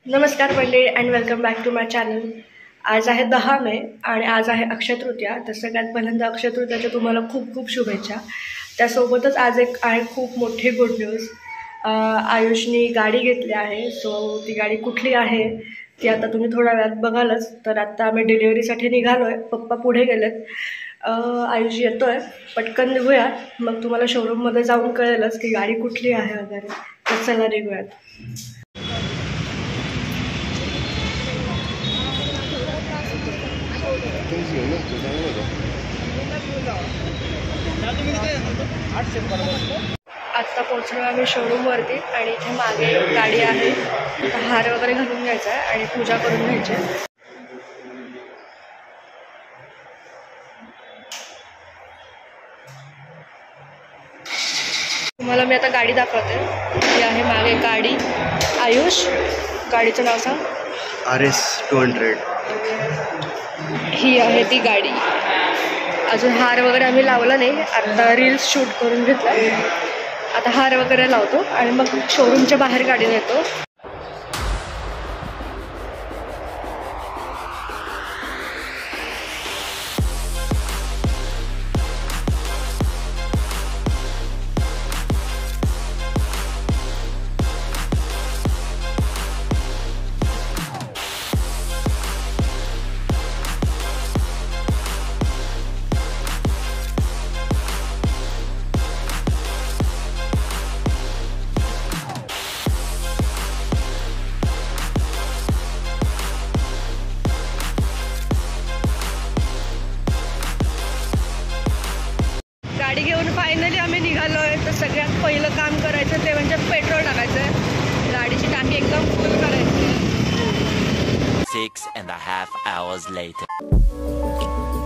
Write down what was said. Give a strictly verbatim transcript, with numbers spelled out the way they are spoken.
नमस्कार मंडळी and welcome back to my channel. आज आहे दहा मे आणि आज आहे अक्षय तृतीया. तर सगळ्यात पहिल्यांदा अक्षय तृतीयाच्या तुम्हाला खूप खूप शुभेच्छा. त्यासोबतच आज एक आहे खूप मोठी गुड न्यूज. आयुषनी गाडी घेतली आहे. सो ती गाडी कुठली आहे ती आता तुम्ही थोड्या वेळात बघालच. तर आता आम्ही डिलिव्हरीसाठी निघालो आहे. पप्पा पुढे गेलेत. आयुष येतो आहे. पटकन निघूया, मग तुम्हाला शोरूममध्ये जाऊन कळेलच की गाडी कुठली आहे वगैरे. तर चला निघूयात. आत्ता पोहोचलो आम्ही शोरूमवरती आणि इथे मागे गाडी आहे. हार वगैरे घालून घ्यायचा आहे आणि पूजा करून घ्यायची आहे. तुम्हाला मी आता गाडी दाखवते. ही आहे मागे गाडी. आयुष, गाडीचं नाव सांग. R S two hundred. ही आहे ती गाडी. अजून हार वगैरे आम्ही लावला नाही. आता रील्स शूट करून घेतला. आता हार वगैरे लावतो आणि मग शोरूमच्या बाहेर गाडी नेतो. गाडी घेऊन फायनली आम्ही निघालो आहे. तर सगळ्यात पहिलं काम करायचं ते म्हणजे पेट्रोल टाकायचं आहे. गाडीची टाकी एकदम फुल करायची आहे. Six and a half hours later.